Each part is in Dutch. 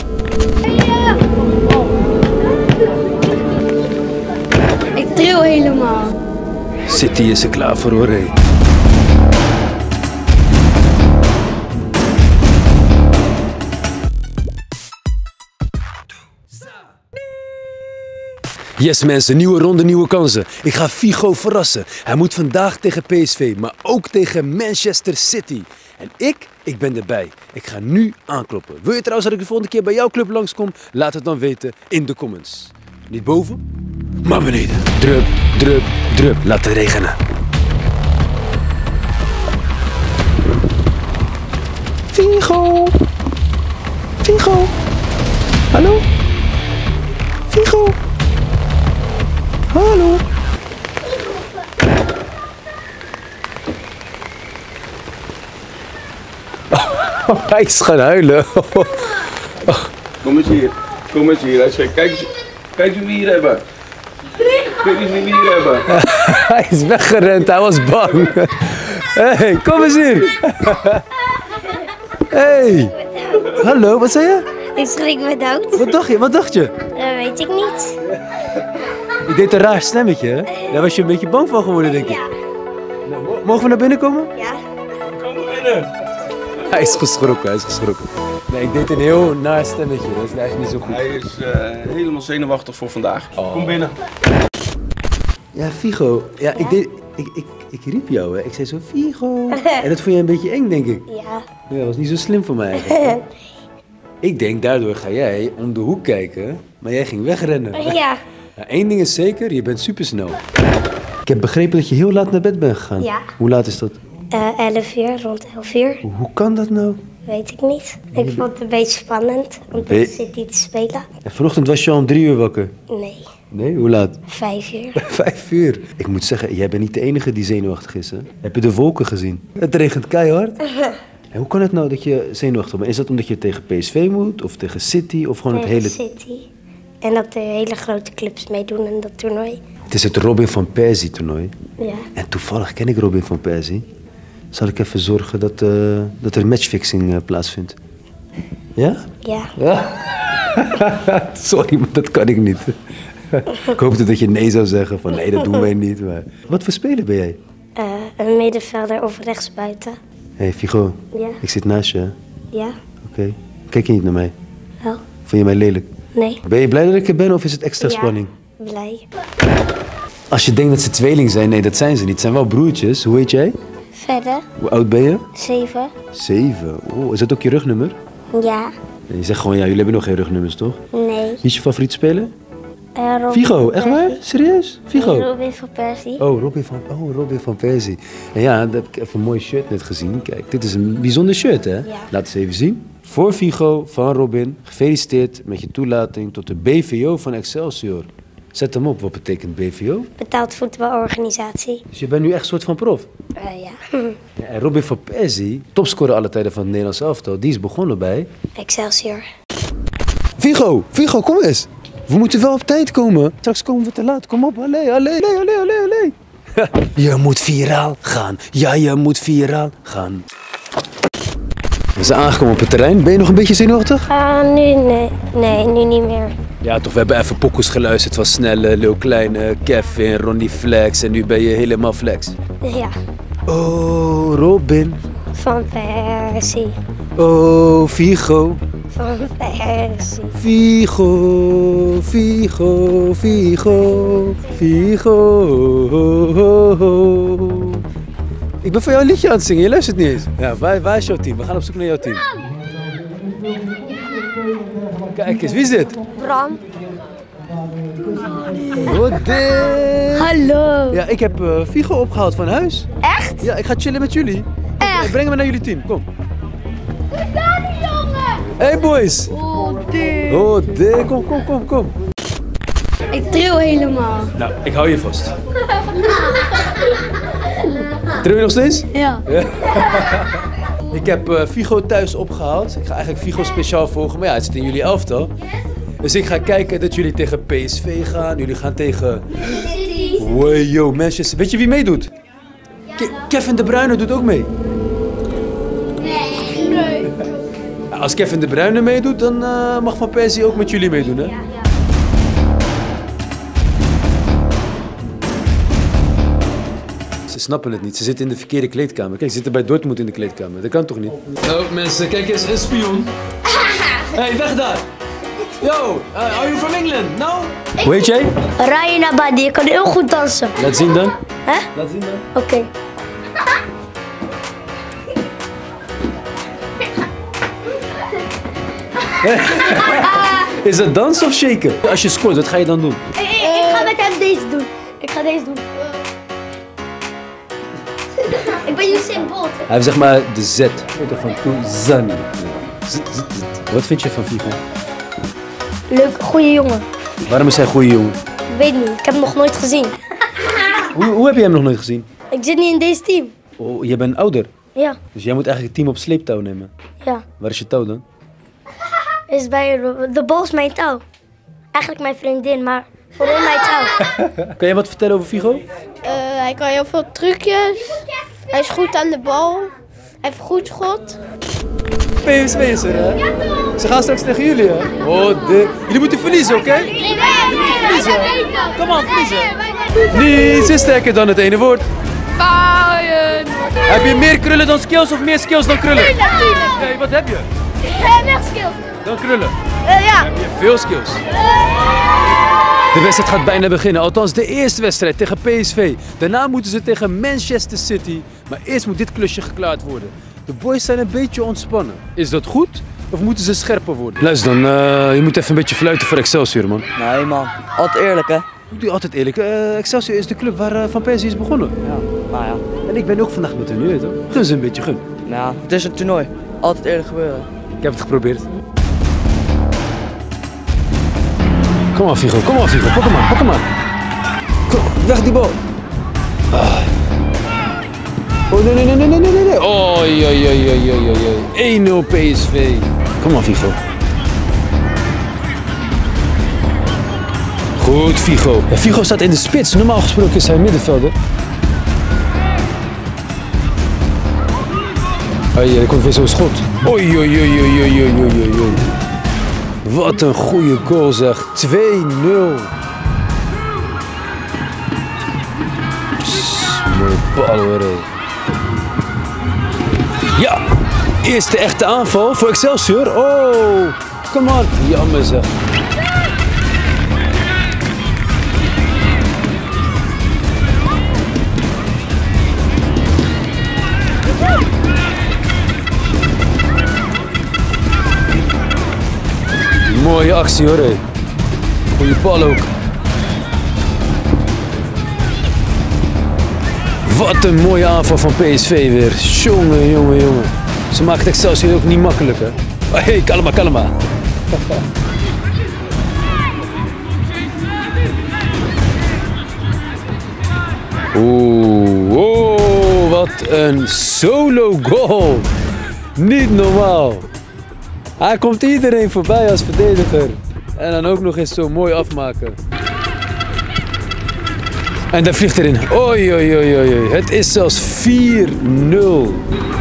Ik tril helemaal. City is er klaar voor hoor. Hé. Yes mensen, nieuwe ronde, nieuwe kansen. Ik ga Figo verrassen. Hij moet vandaag tegen PSV, maar ook tegen Manchester City. En ik ben erbij. Ik ga nu aankloppen. Wil je trouwens dat ik de volgende keer bij jouw club langskom? Laat het dan weten in de comments. Niet boven, maar beneden. Drup, drup, drup. Laat het regenen. Figo. Figo. Hallo? Figo. Hallo. Hij is gaan huilen. Kom eens hier. Kom eens hier. Hij zegt, kijk eens wie we hier hebben. Kijk eens wie we hier hebben. Hij is weggerend, hij was bang. Hey, kom eens hier. Hey. Hallo, wat zei je? Ik schrik me dood. Wat dacht je? Wat dacht je? Dat weet ik niet. Je deed een raar stemmetje, hè? Daar was je een beetje bang van geworden, denk ik. Ja. Nou, mogen we naar binnen komen? Ja. Kom maar binnen. Hij is geschrokken, hij is geschrokken. Nee, ik deed een heel naar stemmetje, dat is eigenlijk niet zo goed. Hij is helemaal zenuwachtig voor vandaag. Oh. Kom binnen. Ja, Figo. Ja, ik riep jou, hè. Ik zei zo, Figo. En dat vond je een beetje eng, denk ik. Ja. Ja, dat was niet zo slim voor mij eigenlijk. Ik denk, daardoor ga jij om de hoek kijken, maar jij ging wegrennen. Ja. Ja, één ding is zeker, je bent supersnel. Ik heb begrepen dat je heel laat naar bed bent gegaan. Ja. Hoe laat is dat? 11 uur, rond 11 uur. Hoe kan dat nou? Weet ik niet. Ik vond het een beetje spannend om Nee. tegen City te spelen. Ja, vanochtend was je al om 3 uur wakker. Nee, Nee, hoe laat? 5 uur. 5 uur. Ik moet zeggen, jij bent niet de enige die zenuwachtig is, hè? Heb je de wolken gezien? Het regent keihard. En hoe kan het nou dat je zenuwachtig bent? Is dat omdat je tegen PSV moet, of tegen City, of gewoon het Tegen hele... City. En dat er hele grote clubs meedoen in dat toernooi. Het is het Robin van Persie toernooi. Ja. En toevallig ken ik Robin van Persie. Zal ik even zorgen dat er matchfixing plaatsvindt? Ja? Ja. Sorry, maar dat kan ik niet. Ik hoopte dat je nee zou zeggen, van nee, dat doen wij niet. Maar... Wat voor speler ben jij? Een middenvelder of rechtsbuiten. Hé, hey, Figo. Ja. Ik zit naast je, hè? Ja. Oké. Kijk je niet naar mij? Wel. Vond je mij lelijk? Nee. Ben je blij dat ik er ben of is het extra spanning? Ja. Blij. Als je denkt dat ze tweeling zijn, nee, dat zijn ze niet. Het zijn wel broertjes. Hoe heet jij? Verder. Hoe oud ben je? 7. 7. Oh, is dat ook je rugnummer? Ja. En je zegt gewoon, ja, jullie hebben nog geen rugnummers, toch? Nee. Wie is je favoriete speler? Robin Figo, van echt Persie. waar? Serieus? Figo? Nee, Robin van Persie. Oh, Robin van Persie. En ja, daar heb ik even een mooi shirt net gezien. Kijk, dit is een bijzonder shirt, hè? Ja. Laat eens even zien. Voor Figo, van Robin. Gefeliciteerd met je toelating tot de BVO van Excelsior. Zet hem op, wat betekent BVO? Betaald voetbalorganisatie. Dus je bent nu echt een soort van prof. Ja. Ja, en Robin van Persie, topscorer alle tijden van het Nederlands elftal, die is begonnen bij... Excelsior. Figo, kom eens. We moeten wel op tijd komen. Straks komen we te laat. Kom op, allee. Je moet viraal gaan. Ja, je moet viraal gaan. We zijn aangekomen op het terrein. Ben je nog een beetje zenuwachtig? Nu nee. Nee, nu niet meer. Ja, toch, we hebben even pokoes geluisterd van Snelle, Leeuw Kleine, Kevin, Ronnie Flex. En nu ben je helemaal flex. Ja. Oh, Robin. Van Persie. Oh, Figo. Van Persie. Figo. Ik ben voor jou een liedje aan het zingen, je luistert niet eens. Ja, waar is jouw team? We gaan op zoek naar jouw team. Kijk eens, wie is dit? Bram. Wat dit? Hallo. Ja, ik heb Figo opgehaald van huis. Echt? Ja, ik ga chillen met jullie. Echt? Ik breng hem naar jullie team, kom. Daar die jongen. Hey boys. Oh, dit. Kom. Ik tril helemaal. Nou, ik hou je vast. Tril je nog steeds? Ja. Ik heb Figo thuis opgehaald. Ik ga eigenlijk Figo speciaal volgen, maar ja, het zit in jullie elftal. Dus ik ga kijken dat jullie tegen PSV gaan. Jullie gaan tegen... Wow, Manchester. Weet je wie meedoet? Kevin De Bruyne doet ook mee. Nee. Ja, als Kevin De Bruyne meedoet, dan mag Van Persie ook met jullie meedoen, hè? Ja. Ze snappen het niet. Ze zitten in de verkeerde kleedkamer. Kijk, ze zitten bij Dortmund in de kleedkamer. Dat kan toch niet? Nou, mensen, kijk eens, een spion. Hey, weg daar! Yo, are you from England? No? Hoe heet jij? Ryan Abadi, je kan heel goed dansen. Laat zien dan. Hè? Laat zien dan. Oké. Is dat dansen of shaken? Als je scoort, wat ga je dan doen? Ik ga met hem deze doen. Ik ga deze doen. Ik ben Usain Bolt. Hij heeft zeg maar de Z. Van Touzani. Wat vind je van Figo? Leuk, goede jongen. Waarom is hij een goede jongen? Ik weet niet, ik heb hem nog nooit gezien. Hoe heb je hem nog nooit gezien? Ik zit niet in deze team. Oh, je bent ouder. Ja, Dus jij moet eigenlijk het team op sleeptouw nemen. ja. Waar is je touw dan? Is bij de bal is mijn touw. Eigenlijk mijn vriendin, maar vooral mijn touw. Kan jij wat vertellen over Figo? Hij kan heel veel trucjes. Hij is goed aan de bal. Hij heeft goed schot. PSV is er, hè? Ze gaan straks tegen jullie, hè? Oh, jullie moeten verliezen, oké? Kom aan, verliezen. Niets is sterker dan het ene woord. Feyenoord. Heb je meer krullen dan skills of meer skills dan krullen? Nee, wat heb je? Meer skills. Dan krullen. Ja. Heb je veel skills. De wedstrijd gaat bijna beginnen, althans de eerste wedstrijd tegen PSV. Daarna moeten ze tegen Manchester City, maar eerst moet dit klusje geklaard worden. De boys zijn een beetje ontspannen. Is dat goed of moeten ze scherper worden? Luister dan, je moet even een beetje fluiten voor Excelsior, man. Nee man, altijd eerlijk hè? Doe altijd eerlijk. Excelsior is de club waar Van Persie is begonnen. Ja, nou ja. En ik ben ook vandaag met hun, je weet toch? Gun ze een beetje, gun. Nou, het is een toernooi. Altijd eerlijk gebeuren. Ik heb het geprobeerd. Kom maar Figo, pak hem aan. Kom, weg die bal. Ah. Oh nee. Oei. 1-0 PSV. Kom maar Figo. Goed Figo. Ja, Figo staat in de spits. Normaal gesproken is hij middenvelder. Er komt weer zo'n schot. Oei. Wat een goede goal zeg. 2-0. Mooie bal hoor. Ja, eerste echte aanval voor Excelsior. Oh, kom maar. Jammer zeg. Mooie actie hoor. Goeie bal ook. Wat een mooie aanval van PSV weer. Jongen. Ze maakt Excelsior ook niet makkelijk hè. Hey, kalma. Oeh, wat een solo goal. Niet normaal. Hij komt iedereen voorbij als verdediger. En dan ook nog eens zo mooi afmaken. En daar vliegt erin. Oei. Het is zelfs 4-0.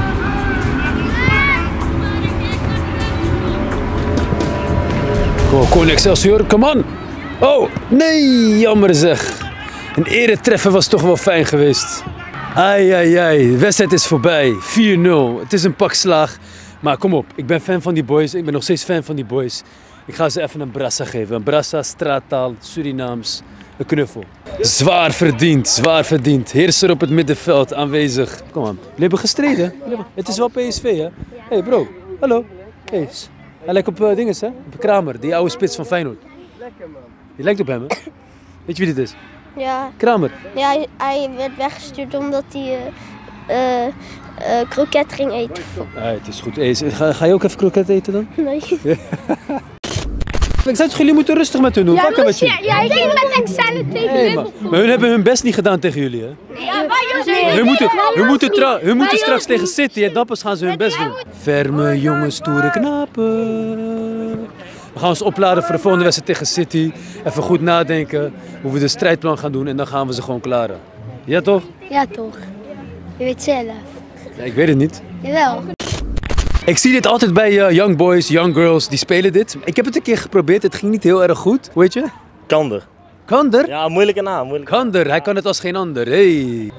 Kom Excelsior, come on. Oh, nee, jammer zeg. Een eretreffer was toch wel fijn geweest. Ai. De wedstrijd is voorbij. 4-0. Het is een pak slaag. Maar kom op, ik ben fan van die boys. Ik ben nog steeds fan van die boys. Ik ga ze even een brassa geven. Een brassa, straattaal, Surinaams. Een knuffel. Zwaar verdiend. Heerser op het middenveld aanwezig. Kom aan, jullie hebben gestreden. Het is wel PSV hè? Hey bro, hallo. Hey. Hij lijkt op dinges hè? Op Kramer, die oude spits van Feyenoord. Lekker man. Je lijkt op hem hè? Weet je wie dit is? Ja. Kramer. Ja, hij werd weggestuurd omdat hij kroket ging eten. Het is goed. Hey, ga je ook even kroket eten dan? Nee. Ik zei toch, jullie moeten rustig met hun doen. Vakken met je. Ja, ik denk met examen tegen Nee, maar hun hebben hun best niet gedaan tegen jullie hè? Hun moeten straks tegen City en dan pas gaan ze hun best doen. Ferme jongens, stoere knapen. We gaan ons opladen voor de volgende wedstrijd tegen City. Even goed nadenken hoe we de strijdplan gaan doen en dan gaan we ze gewoon klaren. Ja toch? Ja, toch. Je weet zelf. Ja, ik weet het niet. Jawel. Ik zie dit altijd bij young boys, young girls, die spelen dit. Ik heb het een keer geprobeerd, het ging niet heel erg goed. Hoe heet je? Kander. Kander? Ja, moeilijke naam. Moeilijke. Kander, hij kan het als geen ander. Hey.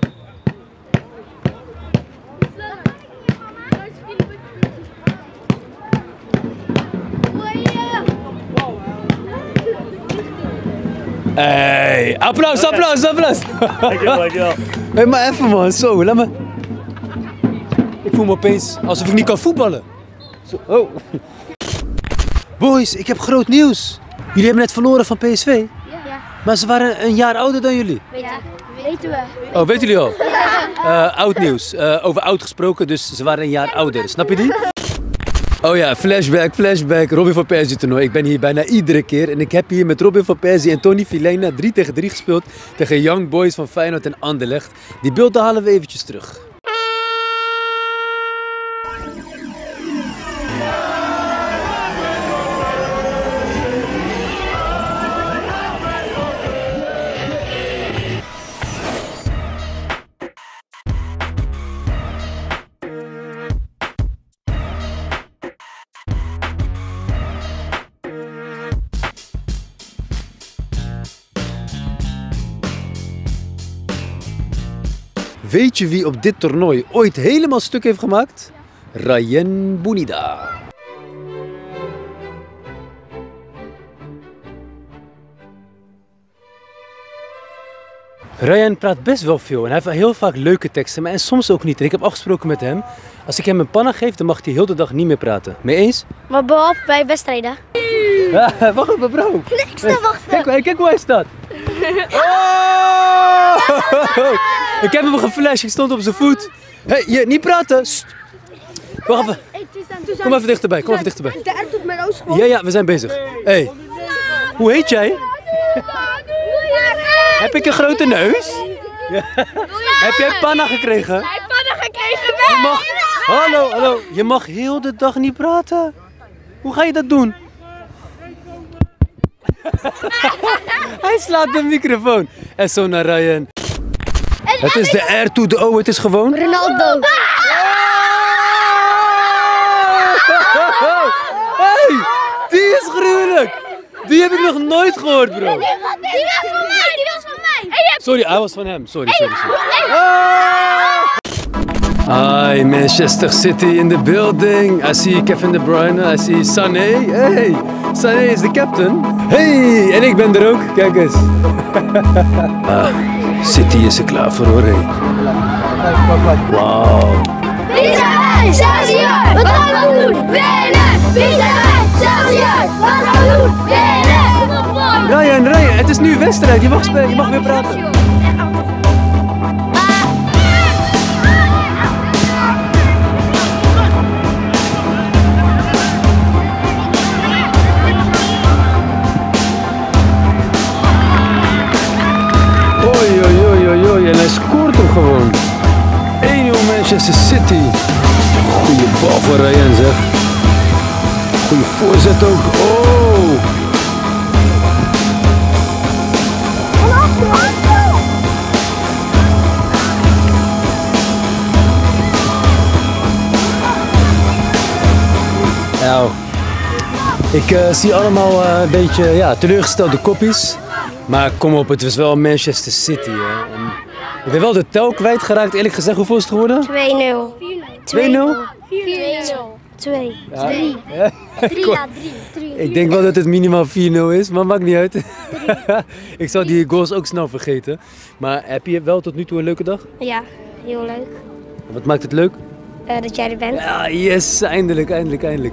Hey, applaus, applaus, applaus. Dankjewel. Hey, maar even man, zo, laat me. Ik voel me opeens alsof ik niet kan voetballen. Zo, oh. Boys, ik heb groot nieuws. Jullie hebben net verloren van PSV. Ja. Maar ze waren een jaar ouder dan jullie. Weten we. Oh, weten jullie al? Oud nieuws. Over oud gesproken, dus ze waren een jaar ouder. Snap je die? Oh ja, flashback, flashback. Robin van Persie toernooi. Ik ben hier bijna iedere keer. En ik heb hier met Robin van Persie en Tony Filena 3 tegen 3 gespeeld. Tegen Young Boys van Feyenoord en Anderlecht. Die beelden halen we eventjes terug. Weet je wie op dit toernooi ooit helemaal stuk heeft gemaakt? Ryan Bounida. Ryan praat best wel veel en hij heeft heel vaak leuke teksten, maar en soms ook niet. En ik heb afgesproken met hem, als ik hem een panna geef, dan mag hij heel de dag niet meer praten. Mee eens? Maar behalve bij wedstrijden. Wacht even bro. Nee, ik sta wachten. Kijk hoe hij staat. Oh! Ik heb hem geflasht, ik stond op zijn voet. Hé, hey, niet praten. Sst. Wacht even. Kom even dichterbij, kom even dichterbij. Ja, we zijn bezig. Hey, hoe heet jij? Heb ik een grote neus? Ja. Heb jij panna gekregen? Hij heeft panna gekregen. Je mag... Hallo. Je mag heel de dag niet praten. Hoe ga je dat doen? Hij slaat de microfoon. En zo naar Ryan. Het is de R to the O, het is gewoon... Ronaldo. Hey, die is gruwelijk. Die heb ik nog nooit gehoord, bro. Die was van mij. Sorry, hij was van hem. Sorry. Hi, Manchester City in the building. I see Kevin De Bruyne, I see Sané. Hey, Sané is de captain. Hey, en ik ben er ook. Kijk eens. City is er klaar voor hoor. Wauw. Wie zijn wij? Excelsior! Wat gaan we doen? Winnen! Wie zijn wij? Excelsior! Wat gaan we doen? Winnen! Ryan, het is nu wedstrijd. Je mag spelen, je mag weer praten. Oei, en hij scoort hem gewoon. 1-0 Manchester City. Goeie bal voor Ryan zeg. Goeie voorzet ook. Oh! Nou, ik zie allemaal een beetje teleurgestelde koppies. Maar kom op, het was wel Manchester City. Hè. En ik ben wel de tel kwijtgeraakt, eerlijk gezegd. Hoeveel is het geworden? 2-0. 2-0? 2. Ja. 3. Ja. 3. Ik denk wel dat het minimaal 4-0 is, maar maakt niet uit. Ik zal die goals ook snel vergeten. Maar heb je wel tot nu toe een leuke dag? Ja, heel leuk. Wat maakt het leuk? Dat jij er bent. Ja, yes, eindelijk.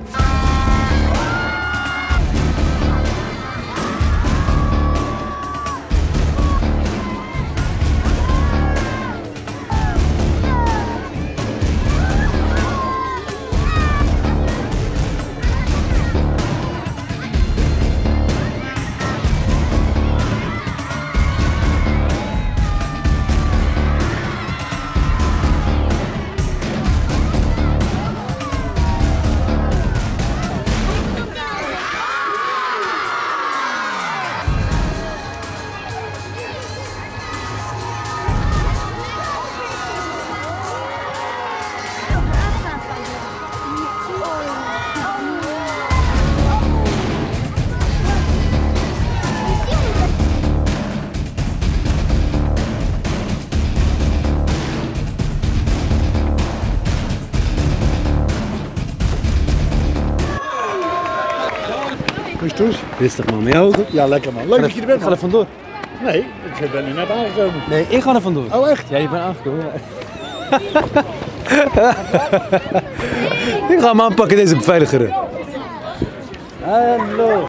Hoe is het, Toes? Rustig man, met jou ook? Ja, lekker man. Leuk dat je er bent, Ik ga er man. vandoor. Nee, ik ben nu net aangekomen. Nee, ik ga er vandoor. Oh, echt? Ja, je bent aangekomen. Ik ga hem aanpakken, deze beveiliger. Hallo.